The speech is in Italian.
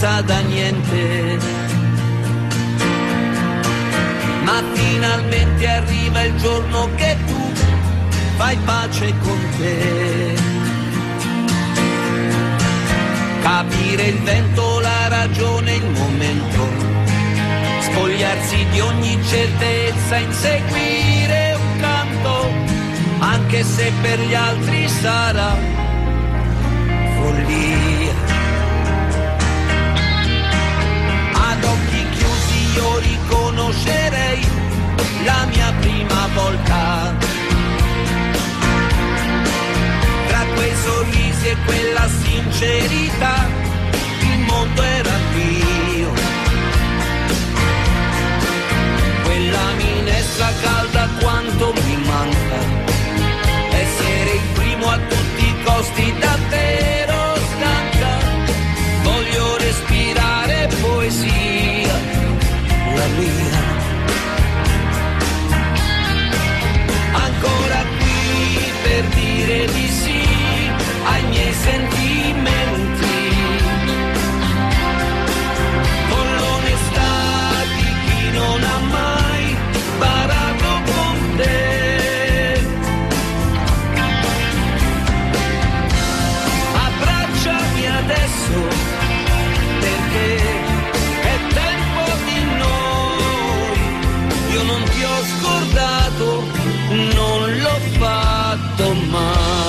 sa da niente. Ma finalmente arriva il giorno che tu fai pace con te. Capire il vento, la ragione, il momento, spogliarsi di ogni certezza, inseguire un canto, anche se per gli altri sarà follia. Ad occhi chiusi io riconoscerei la mia prima volta, tra quei sorrisi e quella sincerità il mondo era mio. Quella minestra calda quanto mi manca, essere il primo a tutti i costi davvero stanca. Voglio respirare poesia, la mia. Ancora qui per dire di sì ai miei sentimenti, con l'onestà di chi non ha mai sparato con te. Abbracciami adesso, perché è tempo di noi. Io non ti ho scordato, non l'ho fatto mai.